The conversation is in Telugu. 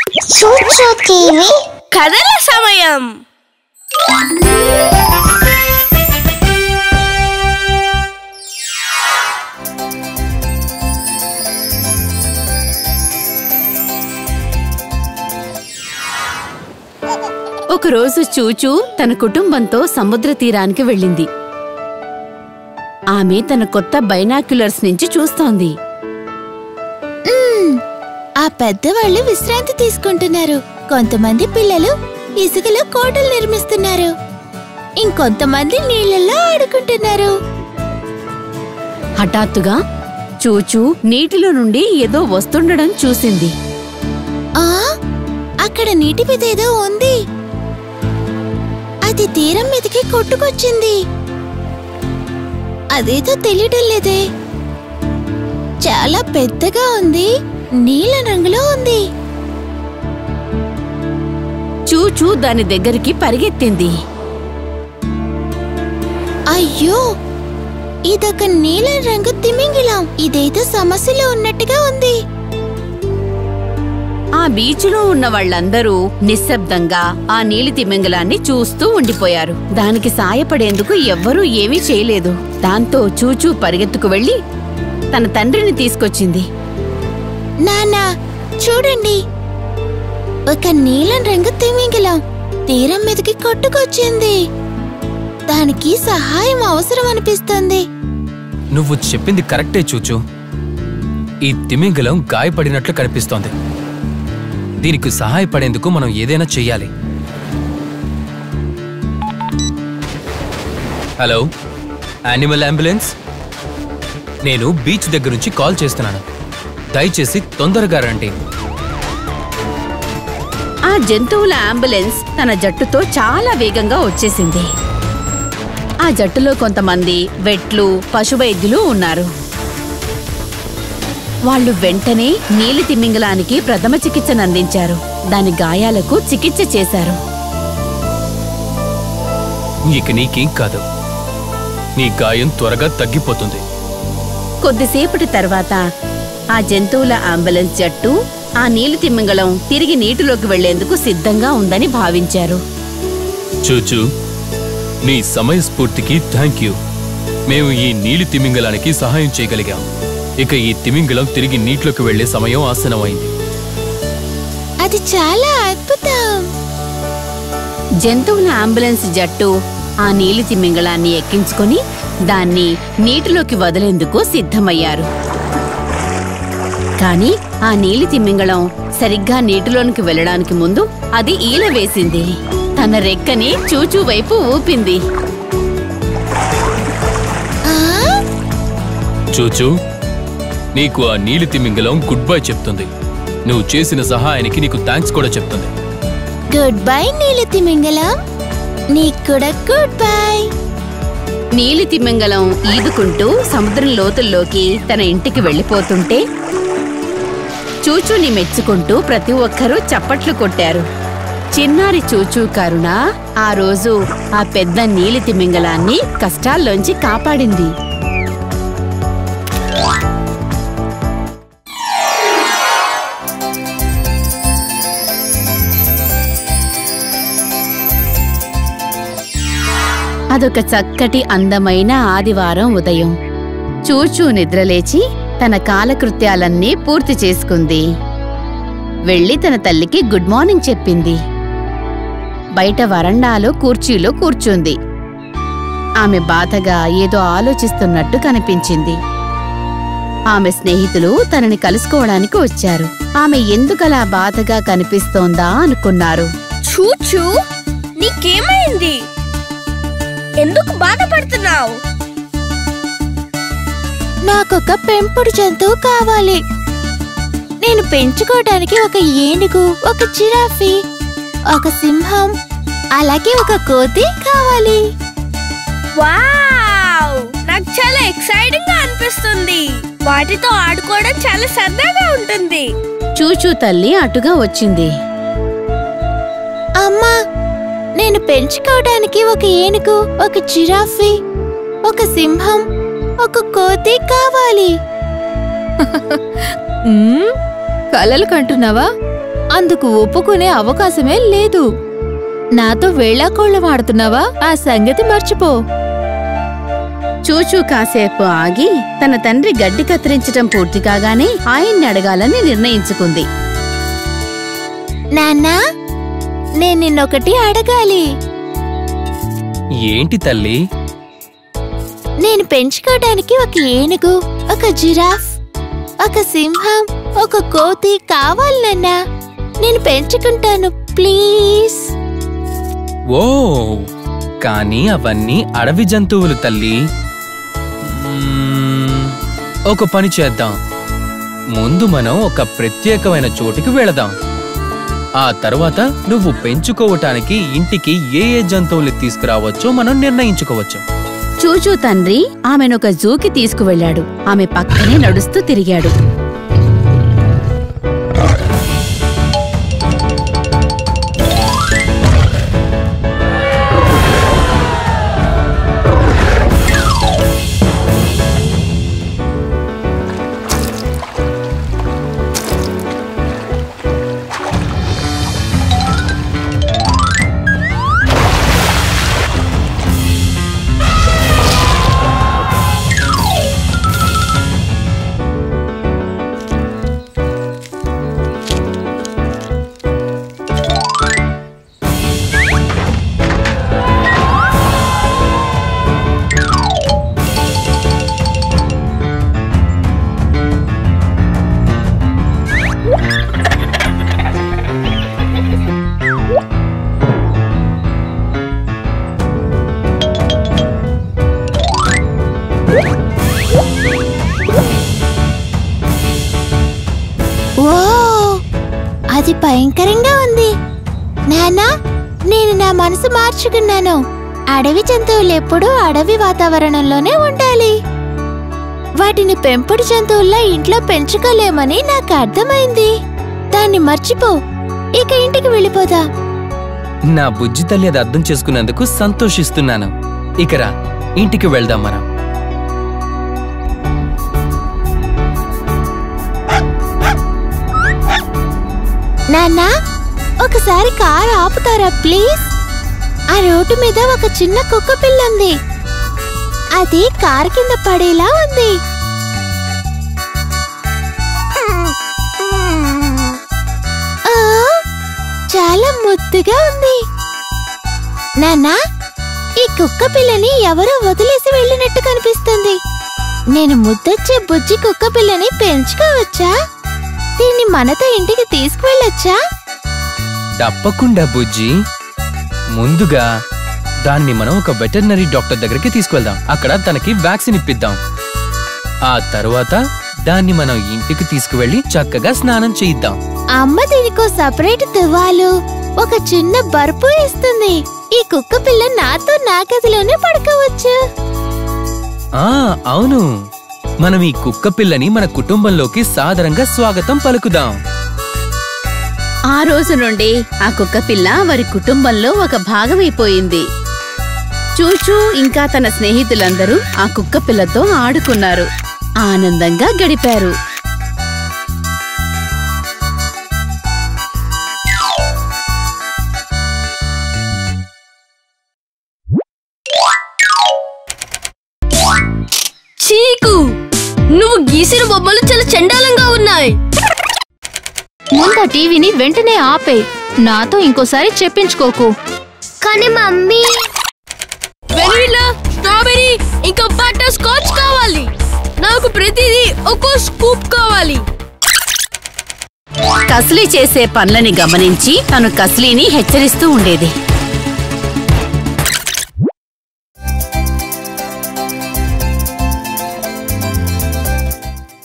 చూచు టీవీ కథల సమయం. ఒకరోజు చూచూ తన కుటుంబంతో సముద్ర తీరానికి వెళ్ళింది. ఆమె తన కొత్త బైనాక్యులర్స్ నుంచి చూస్తోంది. ఆ పెద్దవాళ్ళు విశ్రాంతి తీసుకుంటున్నారు. కొంతమంది పిల్లలు ఇసుకలో కోటలు నిర్మిస్తున్నారు. ఇంకొంతమంది నీళ్ళల్లో ఆడుకుంటున్నారు. హఠాత్తుగా చూచూ నీటిలో నుండి ఏదో వస్తుండడం చూసింది. అక్కడ నీటి మీద ఏదో ఉంది. అది తీరం మీదకి కొట్టుకొచ్చింది. అదేదో తెలియటం లేదే. చాలా పెద్దగా ఉంది. నీల రంగులో ఉంది. చూచూ దాని దగ్గరికి పరిగెత్తింది. అయ్యో, ఇదొక నీలం రంగు తిమింగిలం. ఇదేదో సమస్యలో ఉన్నట్టుగా ఉంది. ఆ బీచ్లో ఉన్న వాళ్ళందరూ నిశ్శబ్దంగా ఆ నీలి తిమింగలాన్ని చూస్తూ ఉండిపోయారు. దానికి సాయపడేందుకు ఎవ్వరూ ఏమీ చేయలేదు. దాంతో చూచూ పరిగెత్తుకు వెళ్లి తన తండ్రిని తీసుకొచ్చింది. నాన్నా, చూడండి, ఒక నీలం రంగు తిమింగిలం తీరం మీదకి కొట్టుకొచ్చింది. దానికి సహాయం అవసరం అనిపిస్తుంది. నువ్వు చెప్పింది కరెక్టే చూచూ. ఈ తిమింగలం గాయపడినట్లు కనిపిస్తోంది. దీనికి సహాయపడేందుకు మనం ఏదైనా చెయ్యాలి. Hello, animal ambulance. నేను బీచ్ దగ్గర నుంచి కాల్ చేస్తున్నాను. దయచేసి తొందరగా రండి. ఆ జంతువుల అంబులెన్స్ తన జట్టుతో చాలా వేగంగా వచ్చేసింది. ఆ జట్టులో కొంతమంది వెట్లు, పశువైద్యులు ఉన్నారు. వాళ్ళు వెంటనే నీలి తిమింగలానికి ప్రథమ చికిత్సనందించారు. దాని గాయాలకు చికిత్స చేశారు. ఇక నీకేం కాదు. నీ గాయం త్వరగా తగ్గిపోతుంది. కొద్దిసేపటి తర్వాత ఆ జంతువుల అంబులెన్స్ జట్టు ఆ నీలి తిమింగలం తిరిగి నీటిలోకి వెళ్లేందుకు సిద్ధంగా ఉందని భావించారు. చూచూ, నీ సమయస్ఫూర్తికి థ్యాంక్ యూ. మేము ఈ నీలి తిమింగలానికి సహాయం చేయగలిగాం. ఇక ఈ తిమింగలం తిరిగి నీటిలోకి వెళ్లే సమయం ఆసన్నమైంది. అది చాలా అద్భుతం. జంతువుల అంబులెన్స్ జట్టు ఆ నీలి తిమింగలాన్ని ఎక్కించుకొని దాన్ని నీటిలోకి వదిలేందుకు సిద్ధమయ్యారు. కాని ఆ నీలి తిమింగళం సరిగ్గా నీటిలోనికి వెళ్లడానికి ముందు అది ఈల వేసింది. తన రెక్కని చూచూ వైపు ఊపింది. చూచూ, నీకు ఆ నీలి తిమింగలం గుడ్ బై చెప్తుంది. నువ్వు చేసిన సహాయానికి నీకు థ్యాంక్స్ కూడా చెప్తుంది. గుడ్ బై నీలి తిమింగలం. నీకు కూడా గుడ్ బై. నీలి తిమింగలం ఈదుకుంటూ సముద్రం లోతుల్లోకి తన ఇంటికి వెళ్లిపోతుంటే చూచూని మెచ్చుకుంటూ ప్రతి ఒక్కరూ చప్పట్లు కొట్టారు. చిన్నారి చూచూ కరుణ ఆ రోజు ఆ పెద్ద నీలి తిమింగలాన్ని కష్టాల్లోంచి కాపాడింది. అదొక చక్కటి అందమైన ఆదివారం ఉదయం. చూచూ నిద్రలేచి తన కాలకృత్యాలన్నీ పూర్తి చేసుకుంది. వెళ్లి తన తల్లికి గుడ్ మార్నింగ్ చెప్పింది. బయట వరండాలో కుర్చీలో కూర్చుంది. ఆమె బాధగా ఏదో ఆలోచిస్తున్నట్టు కనిపించింది. ఆమె స్నేహితులు తనని కలుసుకోవడానికి వచ్చారు. ఆమె ఎందుకలా బాధగా కనిపిస్తోందా అనుకున్నారు. చూచూ, నీకేమైంది? ఎందుకు బాధపడుతున్నావు? నాకొక పెంపుడు జంతువు కావాలి. నేను పెంచుకోవడానికి ఒక ఏనుగు, ఒక జిరాఫీ, ఒక సింహం, అలాగే ఒక కోతి కావాలి. వావ్, నాకు చాలా ఎక్సైటింగ్ గా అనిపిస్తుంది. వాటితో ఆడుకోవడం చాలా సరదాగా ఉంటుంది. చూచూ తల్లి అటుగా వచ్చింది. అమ్మా, నేను పెంచుకోవడానికి ఒక ఏనుగు, ఒక జిరాఫీ, ఒక సింహం, ఒక కోతి కావాలి. కలలు కంటున్నావా? అందుకు ఒప్పుకునే అవకాశమే లేదు. నాతో వేళాకోళం ఆడుతున్నావా? ఆ సంగతి మర్చిపో. చూచూ కాసేపు ఆగి తన తండ్రి గడ్డి కత్తిరించటం పూర్తి కాగానే ఆయన్ని అడగాలని నిర్ణయించుకుంది. నాన్నా, నేను నిన్నొకటి అడగాలి. ఏంటి తల్లి? నేను పెంచుకోవడానికి ఒక ఏనుగు, ఒక జిరాఫ్, ఒక సింహం, ఒక కోతి కావాలి నాన్నా. నేను పెంచుకుంటాను ప్లీజ్. ఓ, కానీ అవన్నీ అడవి జంతువులు తల్లి. ఒక పని చేద్దాం. ముందు మనం ఒక ప్రత్యేకమైన చోటికి వెళదాం. ఆ తర్వాత నువ్వు పెంచుకోవటానికి ఇంటికి ఏ ఏ జంతువుల్ని తీసుకురావచ్చో మనం నిర్ణయించుకోవచ్చు. చూచూ తండ్రి ఆమెనొక జూకి తీసుకువెళ్లాడు. ఆమె పక్కనే నడుస్తూ తిరిగాడు. అది భయంకరంగా ఉంది. నాన్నా, నేను నా మనసు మార్చుకున్నాను. అడవి జంతువులు ఎప్పుడూ అడవి వాతావరణంలోనే ఉండాలి. వాటిని పెంపుడు జంతువుల్లా ఇంట్లో పెంచుకోలేమని నాకు అర్థమైంది. దాన్ని మర్చిపో. ఇక ఇంటికి వెళ్ళిపోదా. నా బుజ్జి తల్లి అది అర్థం చేసుకున్నందుకు సంతోషిస్తున్నాను. ఇకరా, ఇంటికి వెళ్దాం మనం. నాన్నా, ఒకసారి కారు ఆపుతారా ప్లీజ్? ఆ రోడ్డు మీద ఒక చిన్న కుక్క పిల్ల ఉంది. అది కారు కింద పడేలా ఉంది. చాలా ముద్దుగా ఉంది. నాన్నా, ఈ కుక్క పిల్లని ఎవరో వదిలేసి వెళ్ళినట్టు కనిపిస్తుంది. నేను ముద్దొచ్చే బుజ్జి కుక్క పిల్లని పెంచుకోవచ్చా? దీన్ని మనతో ఇంటికి తీసుకువెళ్ళొచ్చా? తప్పకుండా బుజ్జి. ముందుగా దాన్ని మనం ఒక వెటర్నరీ డాక్టర్ దగ్గరికి తీసుకువెళ్దాం. అక్కడ తనకి వ్యాక్సిన్ ఇప్పిద్దాం. ఆ తరువాత దాన్ని మనం ఇంటికి తీసుకువెళ్లి చక్కగా స్నానం చేయిద్దాం. అమ్మ దీనికో సపరేట్ తువ్వాలు, ఒక చిన్న బర్పు ఇస్తుంది. ఈ కుక్క పిల్ల నాతో నా గదిలోనే పడుకోవచ్చు. అవును, మనం ఈ కుక్క పిల్లని మన కుటుంబంలోకి సాదరంగా స్వాగతం పలుకుదాం. ఆ రోజు నుండి ఆ కుక్క పిల్ల వారి కుటుంబంలో ఒక భాగమైపోయింది. చూచూ ఇంకా తన స్నేహితులందరూ ఆ కుక్క పిల్లతో ఆడుకున్నారు, ఆనందంగా గడిపారు. చీకు, నువ్వు గీసిన బొమ్మలు చాలా చండాలంగా ఉన్నాయి. ముందు టీవీని వెంటనే ఆపే. నాతో ఇంకోసారి చెప్పించుకోకు. కానీ మమ్మీ, వెనిలా, స్ట్రాబెరీ ఇంకా బటర్ స్కాచ్ కావాలి. నాకు ప్రతిదీ ఒక్కో స్కూప్ కావాలి. కస్లీ చేసే పనులని గమనించి తను కస్లీని హెచ్చరిస్తూ ఉండేది.